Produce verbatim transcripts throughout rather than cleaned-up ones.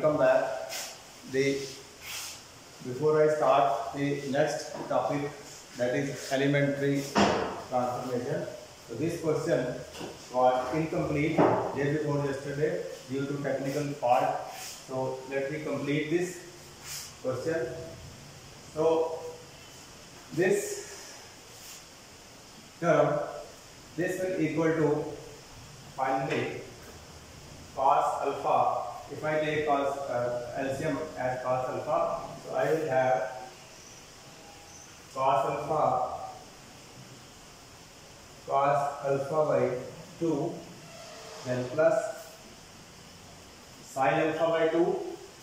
welcome back. The before I start the next topic, that is elementary transformation. So this question was incomplete day before yesterday due to technical fault. So let me complete this question. So this term, this will equal to finally cos alpha. If I take cos uh, L C M as cos alpha, so I will have cos alpha cos alpha by two, then plus sin alpha by two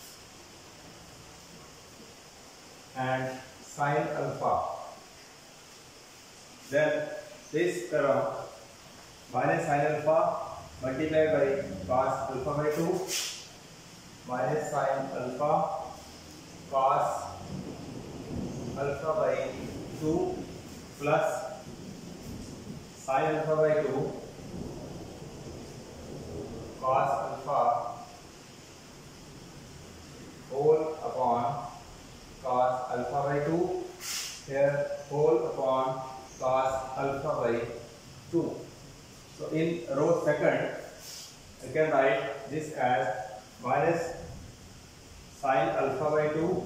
and sin alpha. Then this term minus sin alpha multiplied by cos alpha by two minus sin alpha cos alpha by two plus sin alpha by two cos alpha whole upon cos alpha by two, here whole upon cos alpha by two. So in row second, I can write this as minus sin alpha by two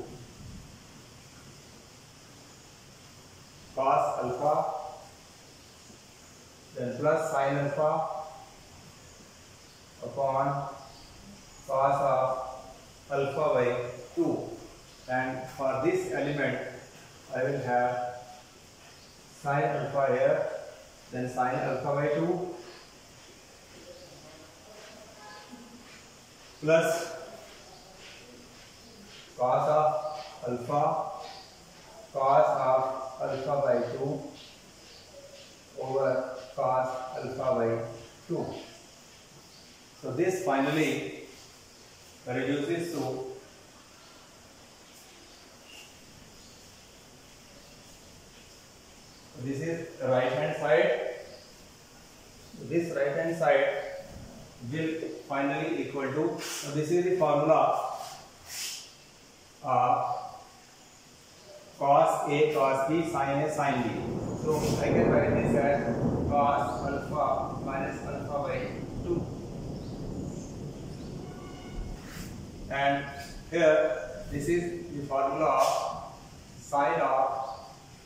cos alpha, then plus sin alpha upon cos of alpha by two, and for this element I will have sin alpha here, then sin alpha by two plus cos of alpha cos of alpha by two over cos alpha by two. So this finally reduces to this is right hand side. This right hand side will finally equal to, so this is the formula of cos A cos B sin A sin B. So I can write this as cos alpha minus alpha by two, and here this is the formula of sin of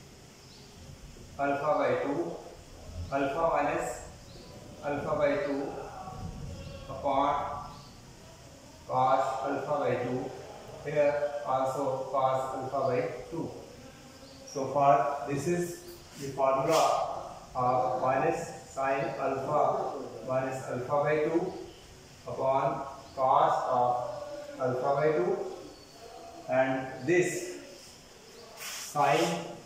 alpha by two, alpha minus alpha by two upon cos alpha by two, here also cos alpha by two. So for this is the formula of minus sin alpha minus alpha by two upon cos of alpha by two, and this sin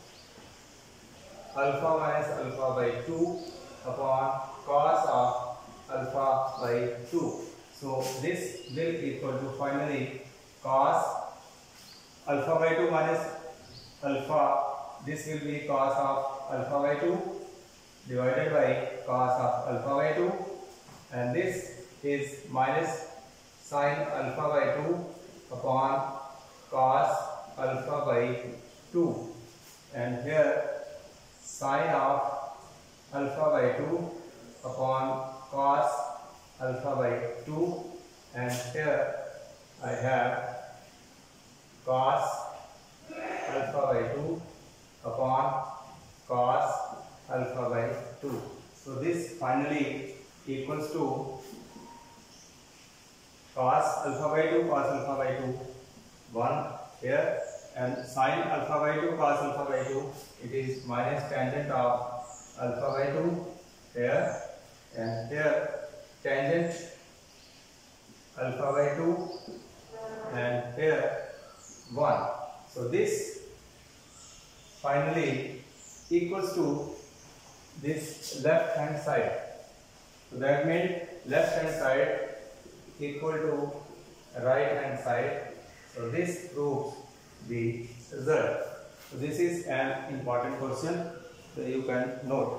alpha minus alpha by two upon cos of alpha by two. So this will equal to finally cos alpha by two minus alpha, this will be cos of alpha by two divided by cos of alpha by two, and this is minus sin alpha by two upon cos alpha by two, and here sin of alpha by two upon cos alpha by two, and here I have cos alpha by two upon cos alpha by two. So this finally equals to cos alpha by two cos alpha by two, one here, and sin alpha by two cos alpha by two, it is minus tangent of alpha by two here, and here tangent alpha by two, and here one. So this finally equals to this left hand side. So that means left hand side equal to right hand side. So this proves the result. So this is an important question that you can note.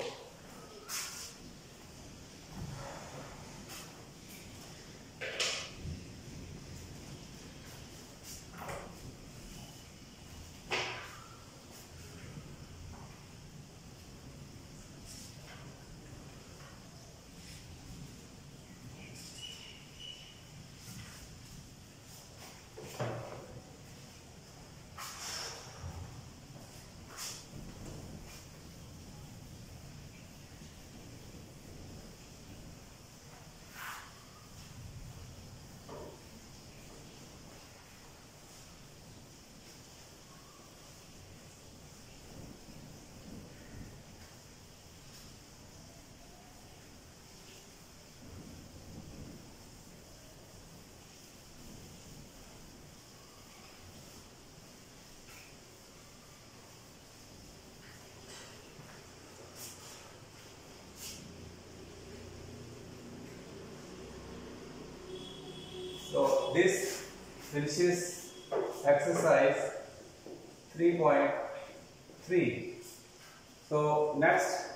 this finishes exercise three point three. So next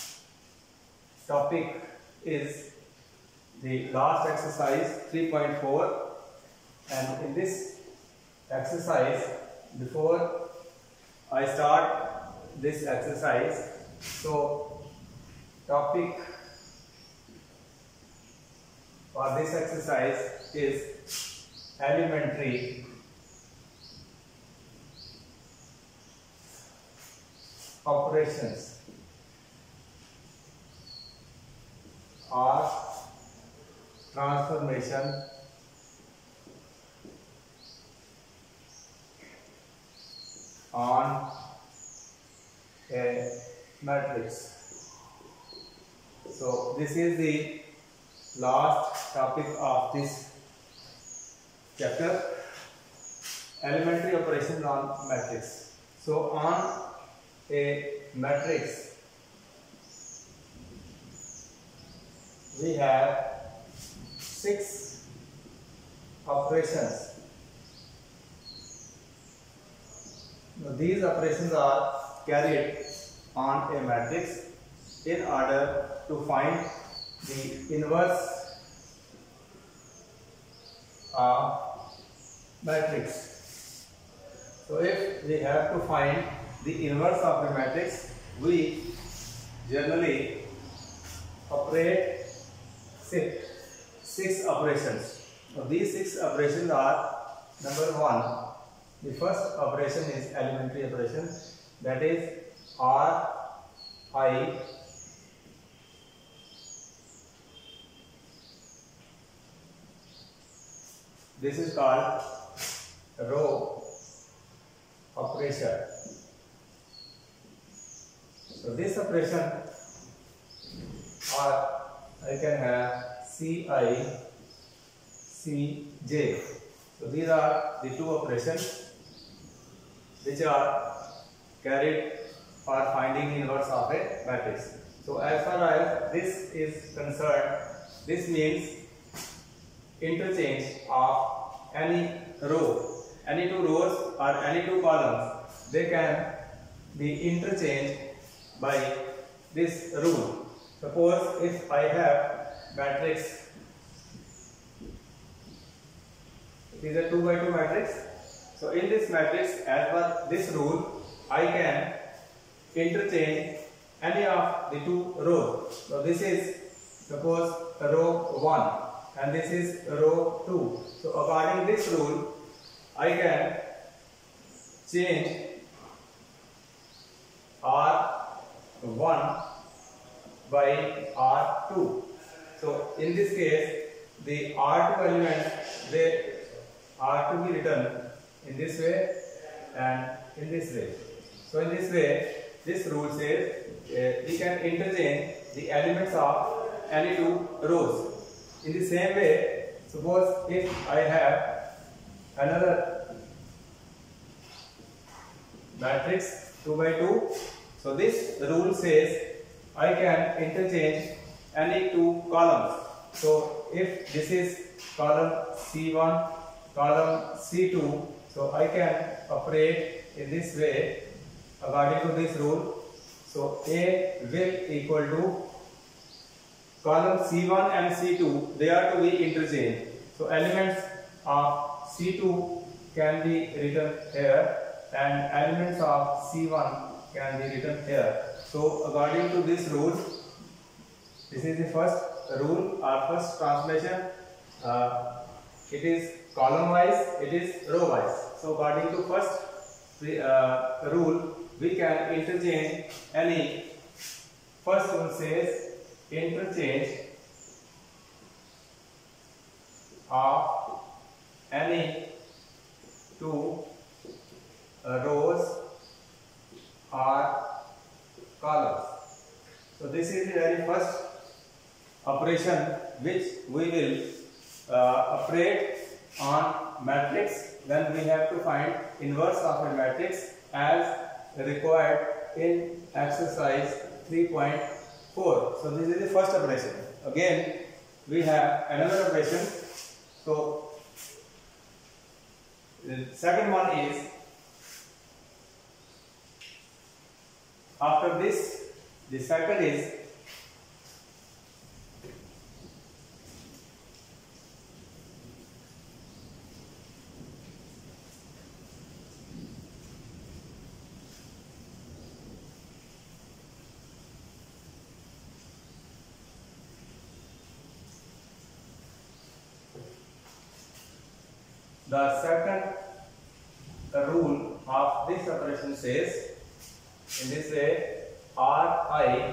topic is the last exercise three point four, and in this exercise, before I start this exercise, so topic for this exercise is elementary operations or transformation on a matrix. So this is the last topic of this chapter, elementary operations on matrix. So on a matrix we have six operations. Now, these operations are carried on a matrix in order to find the inverse of matrix. So if we have to find the inverse of a matrix, we generally operate six, six operations. So these six operations are: number one, the first operation is elementary operation, that is R I this is called row operation. So this operation, or I can have C I C J. So these are the two operations which are carried for finding inverse of a matrix. So as far as this is concerned, this means interchange of any row, any two rows or any two columns, they can be interchanged by this rule. Suppose if I have matrix, it is a two by two matrix. So in this matrix, as per this rule, I can interchange any of the two rows. So this is suppose row one and this is row two. So according to this rule, I can change R one by R two. So in this case, the R two elements, they are to be written in this way and in this way. So in this way, this rule says uh, we can interchange the elements of any two rows. In the same way, suppose if I have another matrix two by two, so this rule says I can interchange any two columns. So if this is column C one, column C two, so I can operate in this way according to this rule. So A will equal to column C one and C two, they are to be interchanged. So elements of C two can be written here and elements of C one can be written here. So according to this rule, this is the first rule or first translation. Uh, it is column wise, it is row wise. So according to first uh, rule, we can interchange any. First one says interchange of any two uh, rows or columns. So this is the very first operation which we will uh, operate on matrix when we have to find inverse of a matrix as required in exercise three point four. So this is the first operation. Again we have another operation. So the second one is after this, the second is the second rule of this operation says in this way Ri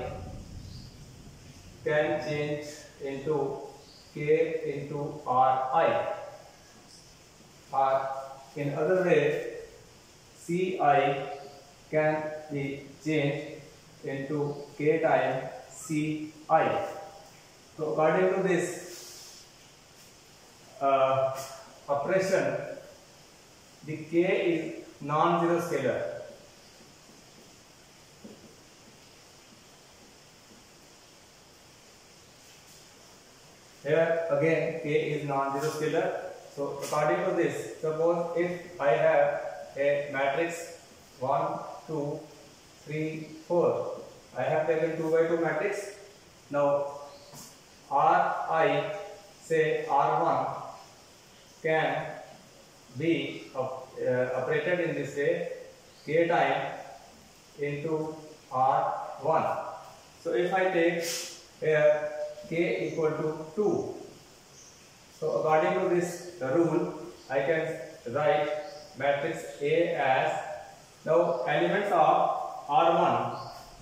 can change into K into Ri, or in other way Ci can be changed into K times Ci. So according to this uh, operation, the K is non-zero scalar. Here again K is non-zero scalar. So according to this, suppose if I have a matrix one, two, three, four, I have taken two by two matrix. Now Ri, say R one, can be op uh, operated in this way K time into R one. So if I take here K equal to two, so according to this rule I can write matrix A as, now elements of R one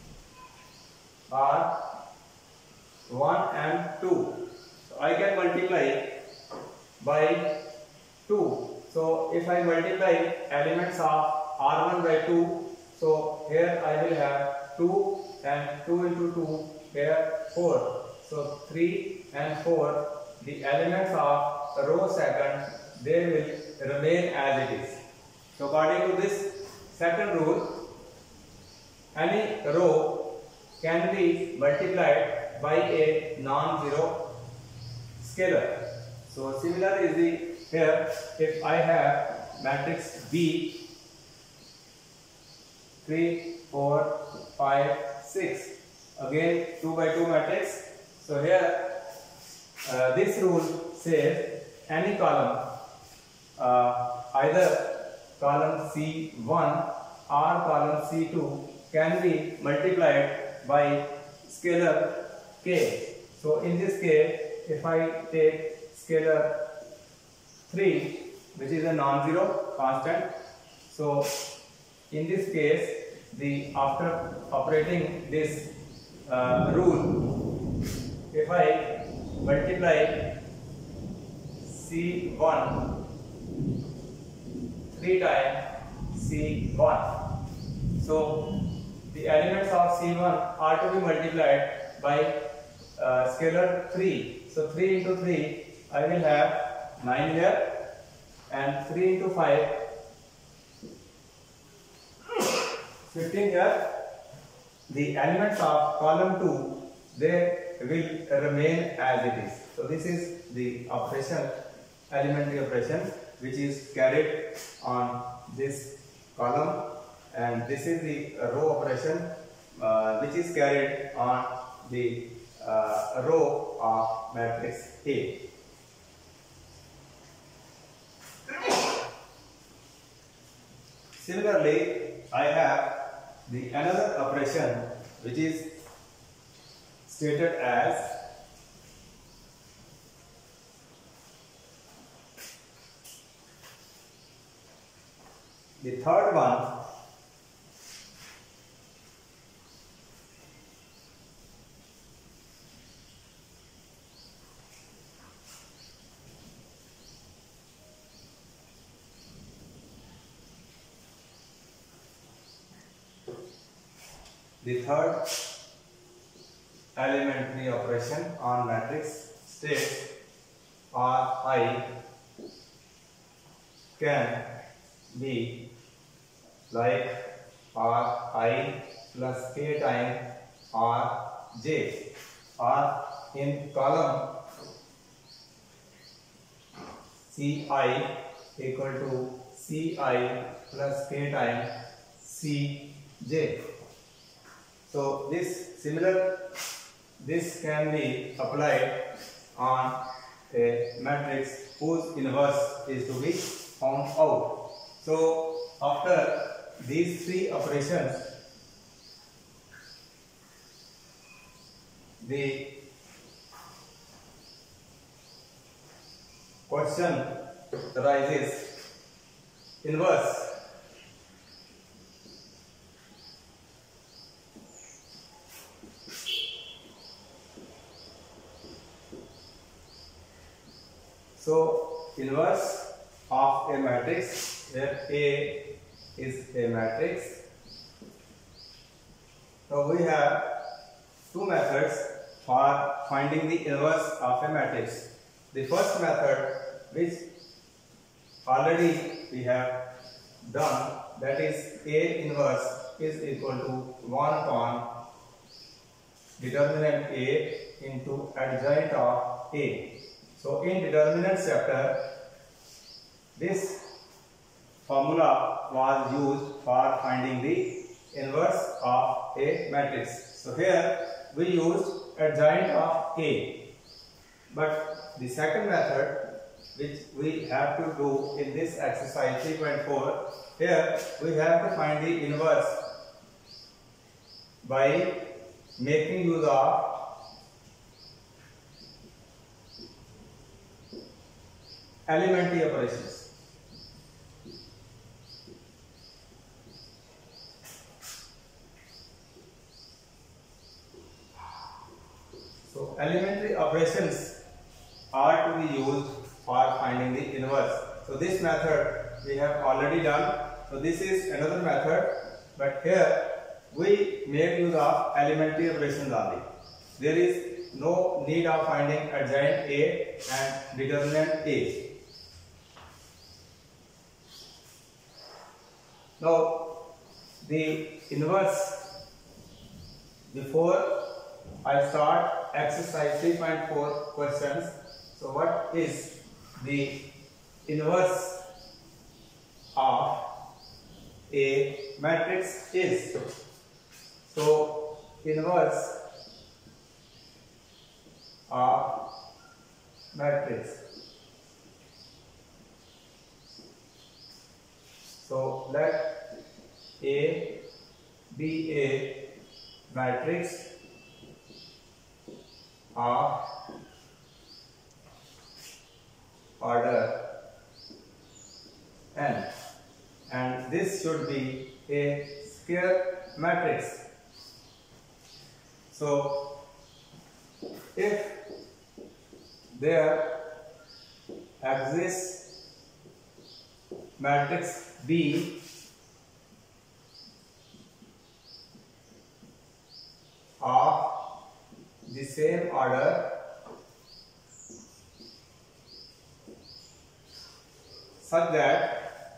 are one and two, so I can multiply by two. So if I multiply elements of R one by two, so here I will have two and two into two, here four. So three and four, the elements of row second, they will remain as it is. So according to this second rule, any row can be multiplied by a non-zero scalar. So similar is the here, if I have matrix B three, four, five, six, again two by two matrix. So here uh, this rule says any column, uh, either column C one or column C two can be multiplied by scalar K. So in this case, if I take scalar three, which is a non-zero constant, so in this case, the after operating this uh, rule, if I multiply C one three times C one, so the elements of C one are to be multiplied by uh, scalar three. So three into three, I will have nine here, and three into five, fifteen here. The elements of column two, they will remain as it is. So this is the operation, elementary operation, which is carried on this column, and this is the row operation uh, which is carried on the uh, row of matrix A. Similarly, I have the another operation which is stated as the third one. The third elementary operation on matrix states Ri can be like Ri plus K times Rj, or in column Ci equal to C I plus K times C J. So this similar this can be applied on a matrix whose inverse is to be found out. So after these three operations, the question arises: inverse so inverse of a matrix where A is a matrix. So we have two methods for finding the inverse of a matrix. The first method, which already we have done, that is A inverse is equal to one upon determinant A into adjoint of A. So in determinant chapter, this formula was used for finding the inverse of a matrix. So here we used adjoint of A. But the second method, which we have to do in this exercise three point four, here we have to find the inverse by making use of elementary operations. So elementary operations are to be used for finding the inverse. So this method we have already done. So this is another method, but here we make use of elementary operations only. There is no need of finding adjoint A and determinant A. Now the inverse, before I start exercise three point four questions, so what is the inverse of a matrix is? So inverse of matrix. So let A be a matrix of order n, and this should be a square matrix. So if there exists matrix B of the same order such that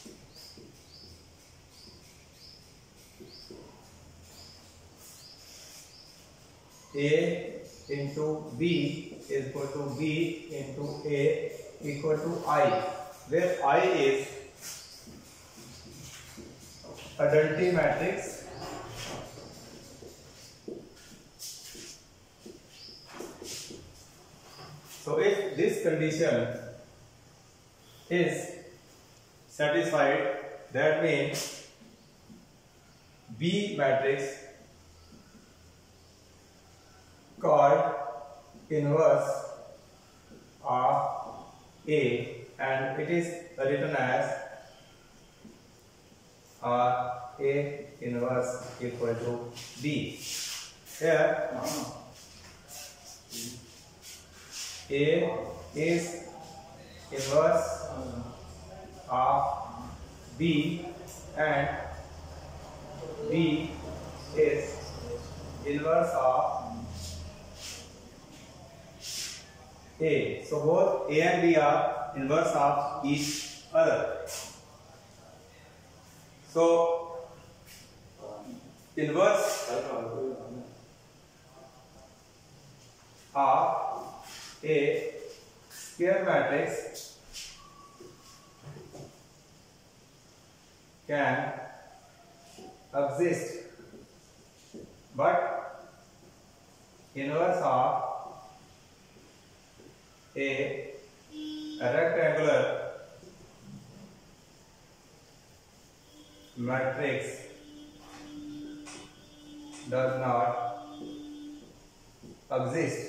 A into B is equal to B into A equal to I, where I is identity matrix So if this condition is satisfied, that means B matrix called inverse of A, and it is written as uh, A inverse equal to B. Here A is inverse of B and B is inverse of A. So both A and B are inverse of each other. So inverse of a square matrix can exist, but inverse of a rectangular matrix does not exist.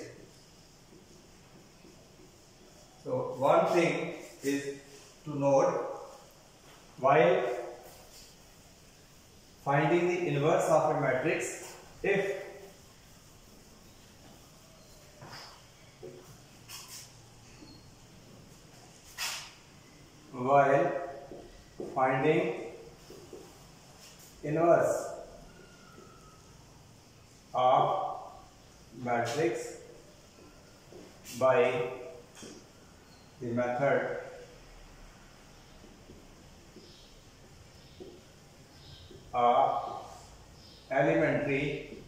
So one thing is to note, while finding the inverse of a matrix, if while finding inverse of matrix by the method of elementary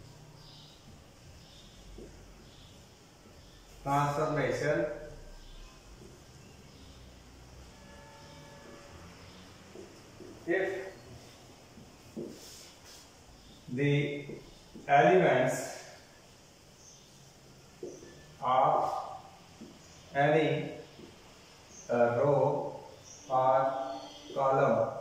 transformation, if the elements of any uh, row or column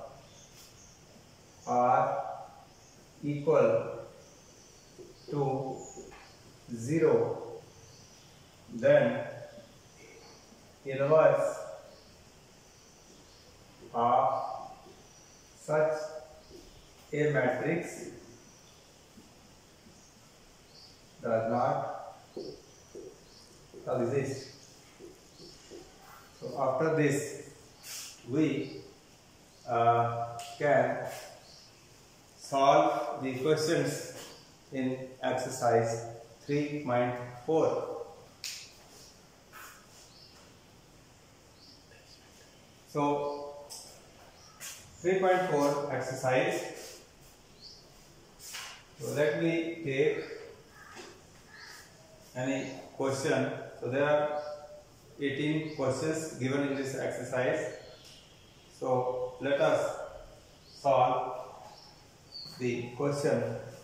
are equal to zero, then inverse of such a matrix does not exist. So after this, we uh, can solve the questions in exercise three point four. So three point four exercise. So let me take any question. So there are eighteen questions given in this exercise. So let us solve the question.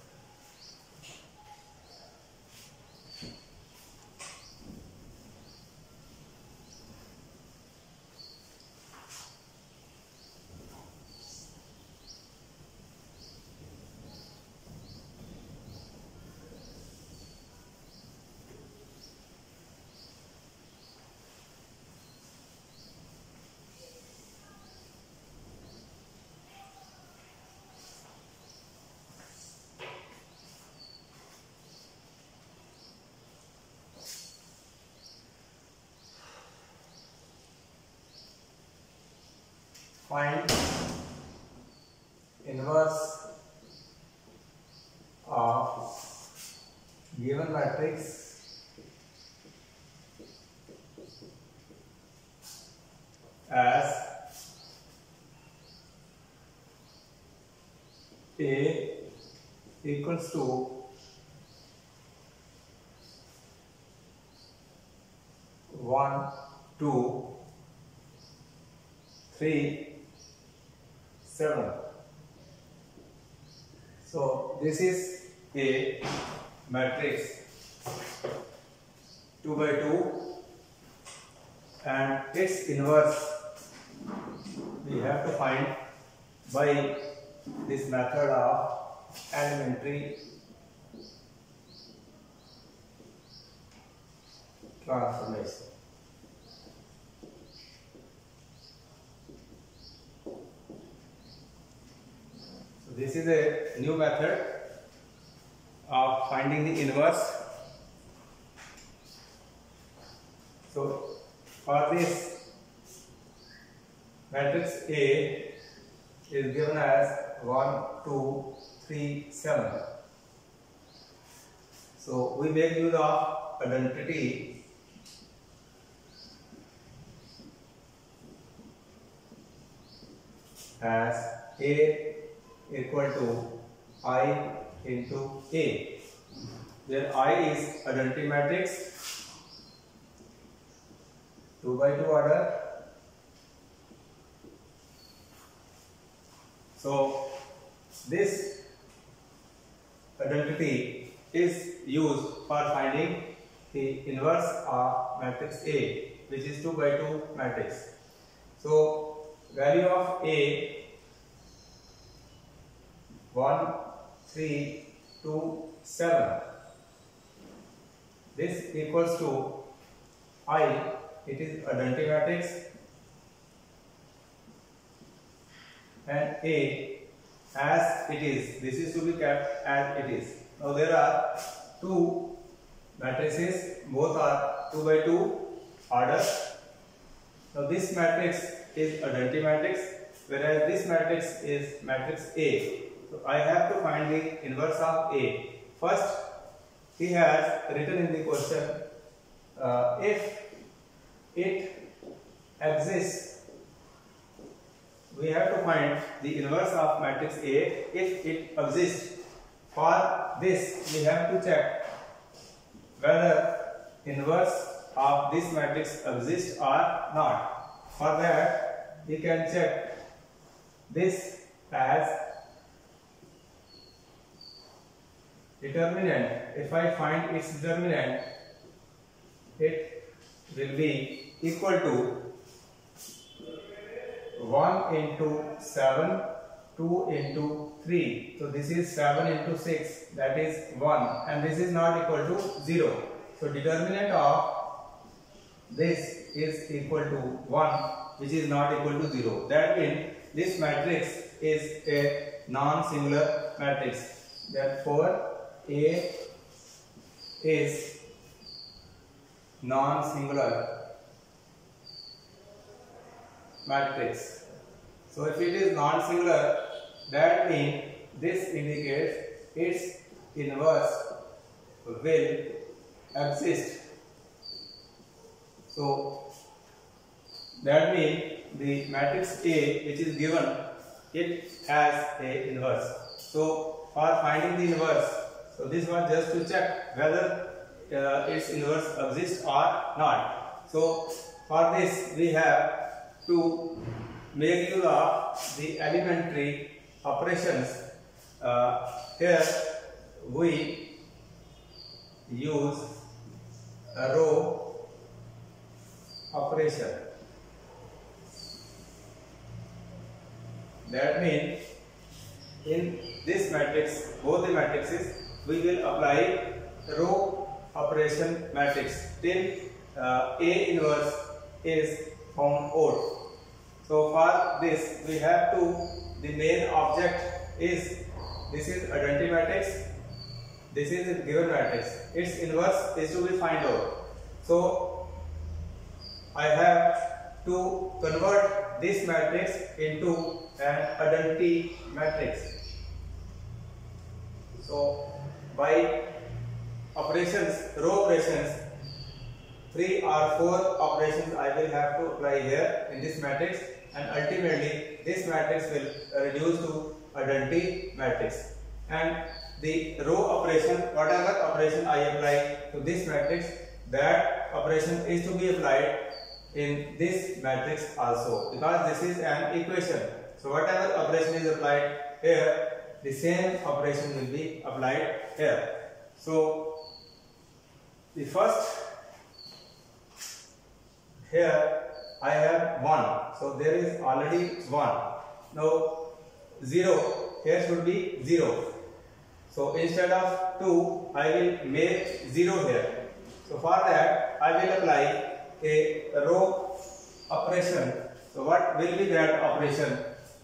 Find inverse of given matrix as A equals to one, two, three, seven. So this is a matrix two by two, and its inverse we have to find by this method of elementary transformation. This is a new method of finding the inverse. So for this, matrix A is given as one, two, three, seven. So we make use of identity as A equal to I into A. Where I is identity matrix, two by two order. So this identity is used for finding the inverse of matrix A, which is two by two matrix. So value of A one, three, two, seven. This equals to I, it is identity matrix, and A as it is. This is to be kept as it is. Now there are two matrices, both are two by two order. Now this matrix is identity matrix, whereas this matrix is matrix A. So I have to find the inverse of A. First, he has written in the question, uh, if it exists, we have to find the inverse of matrix A if it exists. For this, we have to check whether inverse of this matrix exists or not. For that, we can check this as determinant. If I find its determinant, it will be equal to one into seven, two into three. So this is seven into six, that is one, and this is not equal to zero. So determinant of this is equal to one, which is not equal to zero. That means this matrix is a non-singular matrix. Therefore A is non-singular matrix. So if it is non-singular, that means this indicates its inverse will exist. So that means the matrix A which is given, it has a inverse. So for finding the inverse, so this was just to check whether uh, its inverse exists or not. So for this we have to make use of the elementary operations. Uh, here we use a row operation. That means in this matrix, both the matrices, we will apply row operation matrix till uh, A inverse is found out. So for this we have to, the main object is, this is identity matrix, this is a given matrix, its inverse is to be find out. So I have to convert this matrix into an identity matrix. So by operations, row operations, three or four operations I will have to apply here in this matrix, and ultimately this matrix will reduce to identity matrix. And the row operation, whatever operation I apply to this matrix, that operation is to be applied in this matrix also, because this is an equation. So whatever operation is applied here, the same operation will be applied here. So the first, here I have one, so there is already one. Now zero, here should be zero. So instead of two, I will make zero here. So for that, I will apply a row operation. So what will be that operation?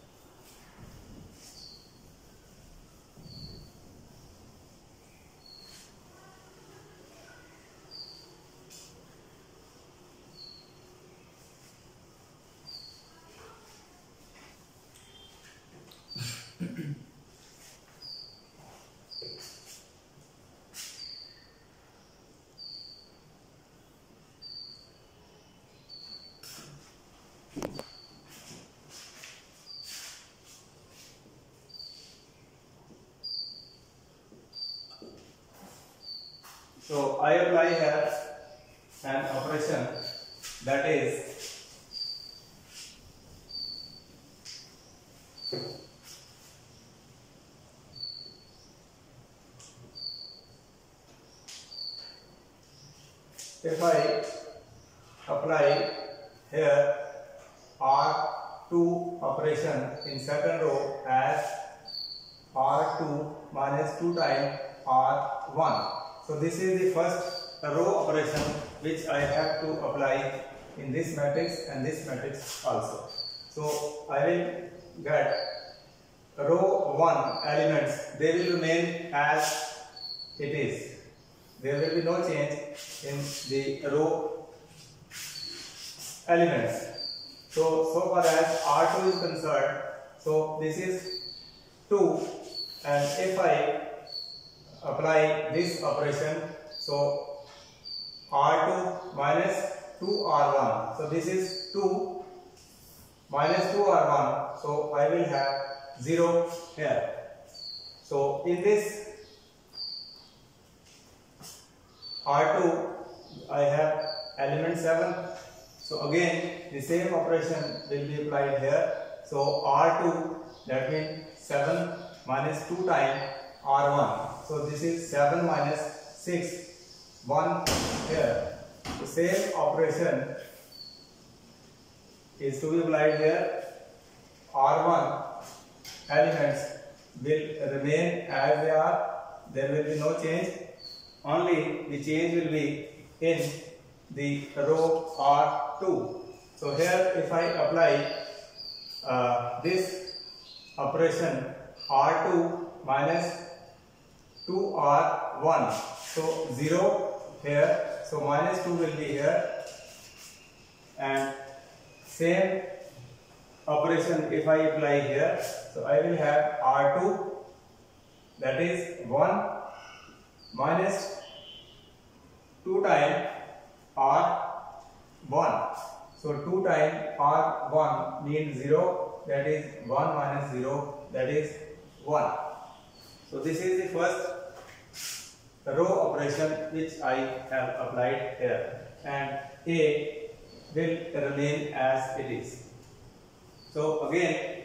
So I apply here an operation, that is if I apply here R two operation in second row as R two minus two times R one. So this is the first row operation which I have to apply in this matrix and this matrix also. So I will get row one elements, they will remain as it is. There will be no change in the row elements. So, so far as R two is concerned, so this is two, and if I apply this operation, so R two minus two R one, so this is two minus two R one, so I will have zero here. So in this R two I have element seven, so again the same operation will be applied here. So R two, that means seven minus two times R one, so this is seven minus six, one here. The same operation is to be applied here. R one elements will remain as they are, there will be no change, only the change will be in the row R two. So here if I apply uh, this operation R two minus two R one, so zero here, so minus two will be here, and same operation if I apply here, so I will have R two, that is one minus two times R one, so two times R one means zero, that is one minus zero, that is one. So this is the first row operation which I have applied here, and A will remain as it is. So again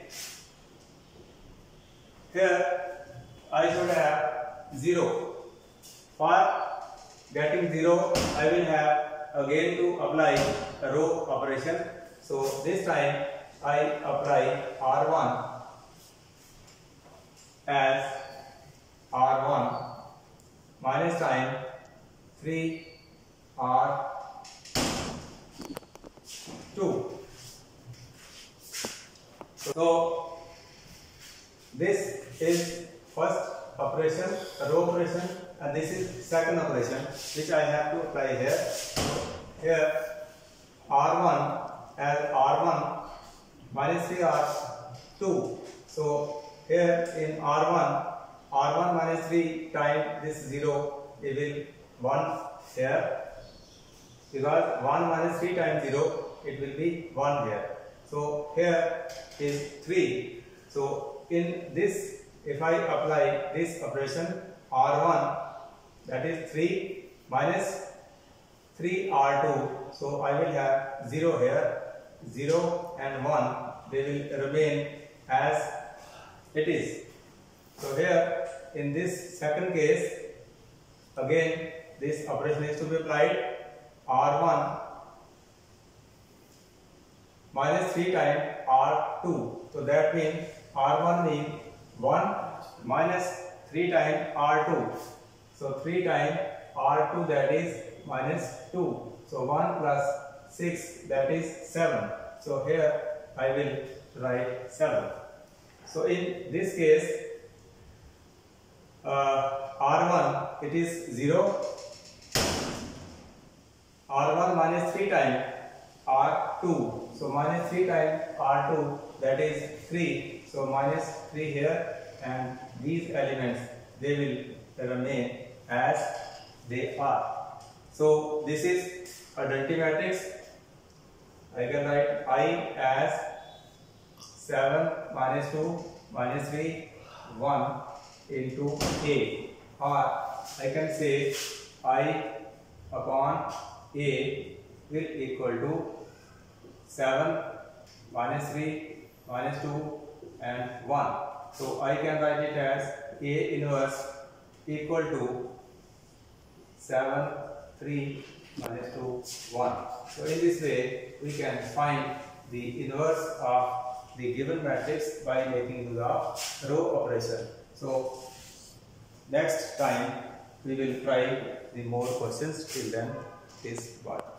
here I should have zero. For getting zero, I will have again to apply a row operation. So this time I apply R one as R one minus time three R two. So this is first operation, row operation, and this is second operation which I have to apply here. Here R one as R one minus three R two. So here in R one, R one minus three times this zero, it will one here, because one minus three times zero, it will be one here. So here is three. So in this, if I apply this operation R one, that is three minus three R two, so I will have zero here, zero and one, they will remain as it is. So here in this second case, again this operation is to be applied, R one minus three times R two, so that means R one means one minus three times R two, so three times R two, that is minus two, so one plus six, that is seven, so here I will write seven. So in this case uh, R one, it is zero, R one minus three times R two, so minus three times R two, that is three, so minus three here, and these elements, they will remain as they are. So this is identity matrix. I can write I as seven minus two minus three, one into A, or I can say I upon A will equal to seven minus three minus two and one. So I can write it as A inverse equal to seven, three minus two, one. So in this way, we can find the inverse of the given matrix by making the row operation. So next time we will try the more questions. Till then, is bye.